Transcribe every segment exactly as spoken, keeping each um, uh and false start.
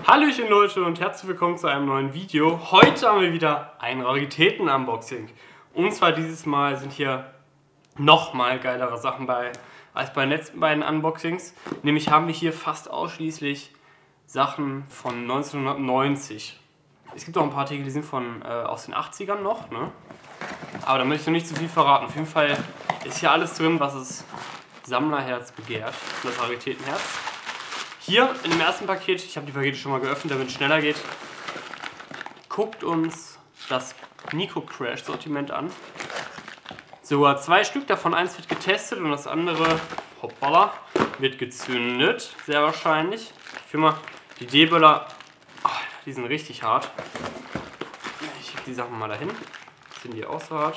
Hallöchen Leute und herzlich willkommen zu einem neuen Video. Heute haben wir wieder ein Raritäten-Unboxing. Und zwar dieses Mal sind hier nochmal geilere Sachen bei als bei den letzten beiden Unboxings. Nämlich haben wir hier fast ausschließlich Sachen von neunzehnhundertneunzig. Es gibt auch ein paar Artikel, die sind von äh, aus den achtzigern noch, ne? Aber da möchte ich noch nicht zu viel verraten. Auf jeden Fall ist hier alles drin, was das Sammlerherz begehrt, das Raritätenherz. Hier in dem ersten Paket, ich habe die Pakete schon mal geöffnet, damit es schneller geht, guckt uns das Nico Crash Sortiment an. Sogar zwei Stück, davon eins wird getestet und das andere, hoppala, wird gezündet, sehr wahrscheinlich. Ich finde mal, die D-Böller, oh, die sind richtig hart. Ich schiebe die Sachen mal dahin. Sind die auch so hart?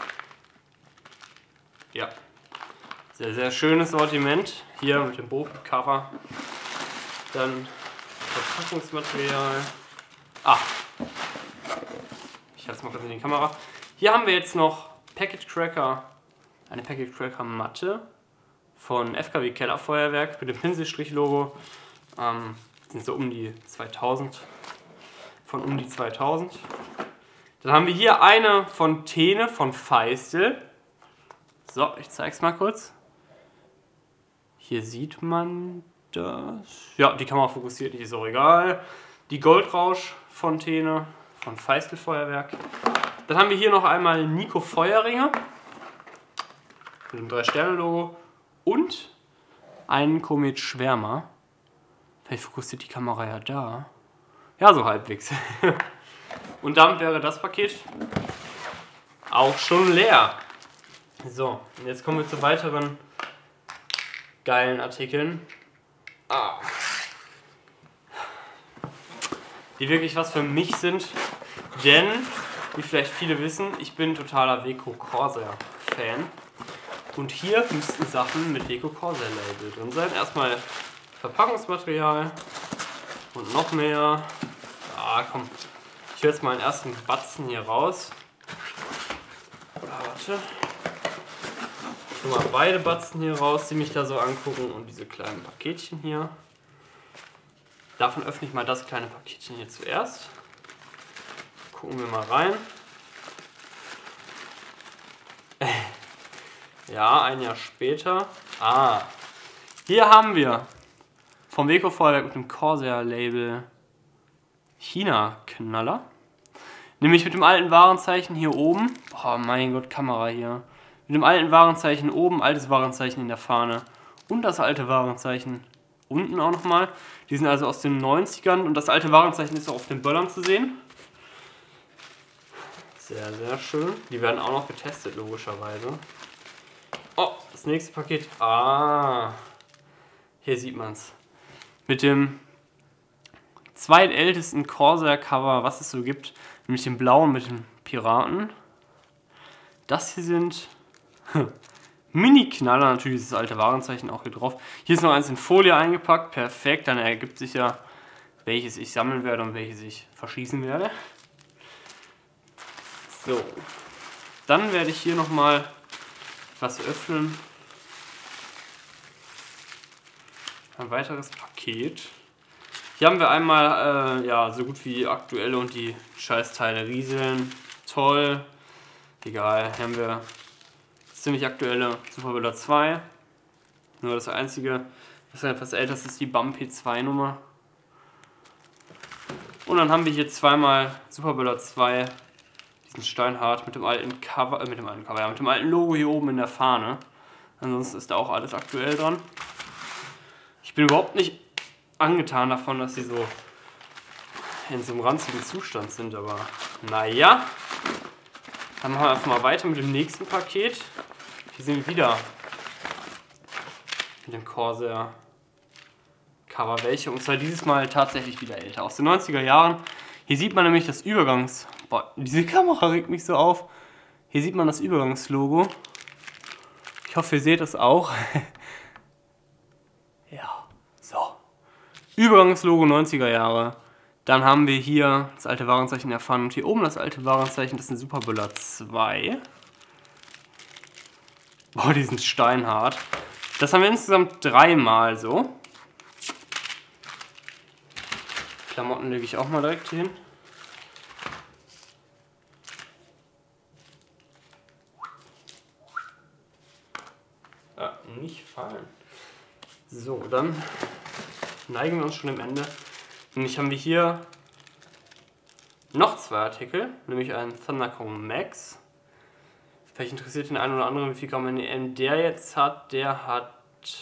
Ja. Sehr, sehr schönes Sortiment. Hier mit dem Bogencover. Dann Verpackungsmaterial. Ah. Ich halte es mal kurz in die Kamera. Hier haben wir jetzt noch Packet Cracker. Eine Packet Cracker Matte von F K W Kellerfeuerwerk mit dem Pinselstrich-Logo. Ähm, sind so um die zweitausend. Von um die zweitausend. Dann haben wir hier eine von Tene von Feistel. So, ich zeige es mal kurz. Hier sieht man das. Ja, die Kamera fokussiert nicht, ist auch egal. Die Goldrausch-Fontäne von Feistel Feuerwerk. Dann haben wir hier noch einmal Nico Feuerringe mit dem drei Sterne Logo und einen Komet Schwärmer. Vielleicht fokussiert die Kamera ja da. Ja, so halbwegs. Und damit wäre das Paket auch schon leer. So, und jetzt kommen wir zu weiteren geilen Artikeln. Ah. Die wirklich was für mich sind, denn, wie vielleicht viele wissen, ich bin totaler Weco Corsair Fan. Und hier müssten Sachen mit Weco Corsair Label drin sein. Erstmal Verpackungsmaterial und noch mehr. Ah, komm. Ich hole jetzt mal einen ersten Batzen hier raus. Ah, warte. Ich hole mal beide Batzen hier raus, die mich da so angucken und diese kleinen Paketchen hier. Davon öffne ich mal das kleine Paketchen hier zuerst. Gucken wir mal rein. Ja, ein Jahr später. Ah, hier haben wir vom Weco Feuerwerk mit dem Corsair Label China-Knaller. Nämlich mit dem alten Warenzeichen hier oben. Oh mein Gott, Kamera hier. Mit dem alten Warenzeichen oben, altes Warenzeichen in der Fahne. Und das alte Warenzeichen unten auch nochmal. Die sind also aus den neunzigern und das alte Warenzeichen ist auch auf den Böllern zu sehen. Sehr, sehr schön. Die werden auch noch getestet, logischerweise. Oh, das nächste Paket. Ah, hier sieht man es. Mit dem zweitältesten Corsair-Cover, was es so gibt. Nämlich den blauen mit den Piraten. Das hier sind Mini-Knaller, natürlich ist das alte Warenzeichen auch hier drauf. Hier ist noch eins in Folie eingepackt, perfekt, dann ergibt sich ja, welches ich sammeln werde und welches ich verschießen werde. So, dann werde ich hier nochmal was öffnen. Ein weiteres Paket. Hier haben wir einmal äh, ja, so gut wie aktuelle und die Scheißteile rieseln. Toll. Egal, hier haben wir das ziemlich aktuelle Super Böller zwei. Nur das einzige, was etwas älter ist, ist die B A M P zwei Nummer. Und dann haben wir hier zweimal Super Böller zwei, diesen Steinhart mit dem alten Cover, äh, mit dem alten Cover, ja, mit dem alten Logo hier oben in der Fahne. Ansonsten ist da auch alles aktuell dran. Ich bin überhaupt nicht angetan davon, dass sie so in so einem ranzigen Zustand sind, aber naja. Dann machen wir einfach mal weiter mit dem nächsten Paket. Hier sind wir wieder mit dem Corsair Cover, welche, und zwar dieses Mal tatsächlich wieder älter, aus den neunziger Jahren. Hier sieht man nämlich das Übergangs... Boah, diese Kamera regt mich so auf. Hier sieht man das Übergangslogo. Ich hoffe, ihr seht es auch. Ja, so. Übergangslogo neunziger Jahre. Dann haben wir hier das alte Warenzeichen der Fahne und hier oben das alte Warenzeichen, das ist ein Super Böller zwei. Boah, die sind steinhart. Das haben wir insgesamt dreimal so. Klamotten lege ich auch mal direkt hier hin. Ja, nicht fallen. So, dann neigen wir uns schon am Ende. Nämlich haben wir hier noch zwei Artikel, nämlich einen Thundercone Max. Vielleicht interessiert den einen oder anderen, wie viel Gramm N E M der jetzt hat. Der hat...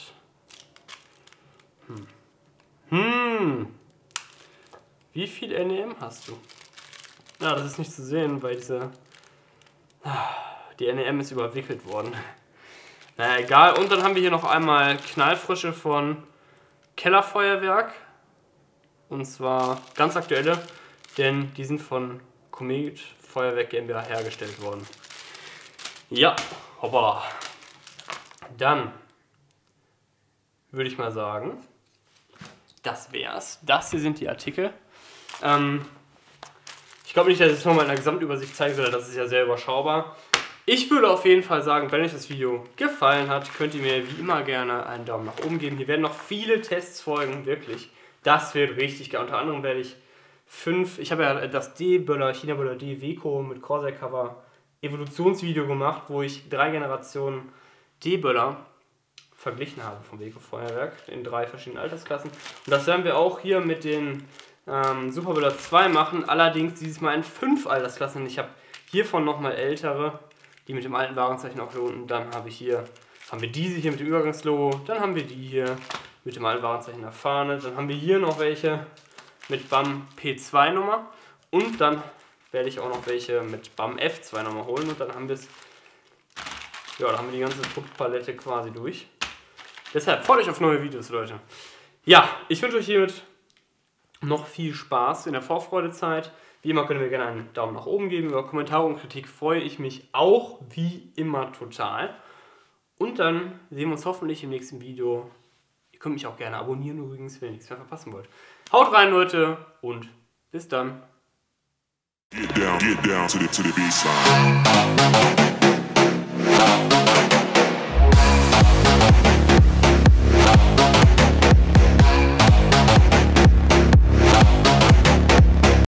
Hm. Hm. Wie viel N E M hast du? Ja, das ist nicht zu sehen, weil diese... Die N E M ist überwickelt worden. Naja, egal. Und dann haben wir hier noch einmal Knallfrische von Kellerfeuerwerk. Und zwar ganz aktuelle, denn die sind von Comet Feuerwerk GmbH hergestellt worden. Ja, hoppala. Dann würde ich mal sagen, das wär's. Das hier sind die Artikel. Ähm, ich glaube nicht, dass ich es nochmal in der Gesamtübersicht zeigen soll, das ist ja sehr überschaubar. Ich würde auf jeden Fall sagen, wenn euch das Video gefallen hat, könnt ihr mir wie immer gerne einen Daumen nach oben geben. Hier werden noch viele Tests folgen, wirklich. Das wird richtig geil. Unter anderem werde ich fünf, ich habe ja das D-Böller, China-Böller D-Weco mit Corsair-Cover Evolutionsvideo gemacht, wo ich drei Generationen D-Böller verglichen habe vom Weco Feuerwerk in drei verschiedenen Altersklassen. Und das werden wir auch hier mit den ähm, Super Böller zwei machen, allerdings dieses Mal in fünf Altersklassen. Ich habe hiervon nochmal ältere, die mit dem alten Warenzeichen auch hier unten. Dann habe ich hier, haben wir diese hier mit dem Übergangslogo, dann haben wir die hier mit dem alten Warenzeichen der Fahne, dann haben wir hier noch welche mit B A M P zwei Nummer und dann werde ich auch noch welche mit B A M F zwei Nummer holen und dann haben wir es, ja, dann haben wir die ganze Produktpalette quasi durch. Deshalb freut euch auf neue Videos, Leute. Ja, ich wünsche euch hiermit noch viel Spaß in der Vorfreudezeit. Wie immer könnt ihr mir gerne einen Daumen nach oben geben. Über Kommentare und Kritik freue ich mich auch wie immer total. Und dann sehen wir uns hoffentlich im nächsten Video. Ihr könnt mich auch gerne abonnieren übrigens, wenn ihr nichts mehr verpassen wollt. Haut rein, Leute, und bis dann. Get down, get down to the, to the beat side.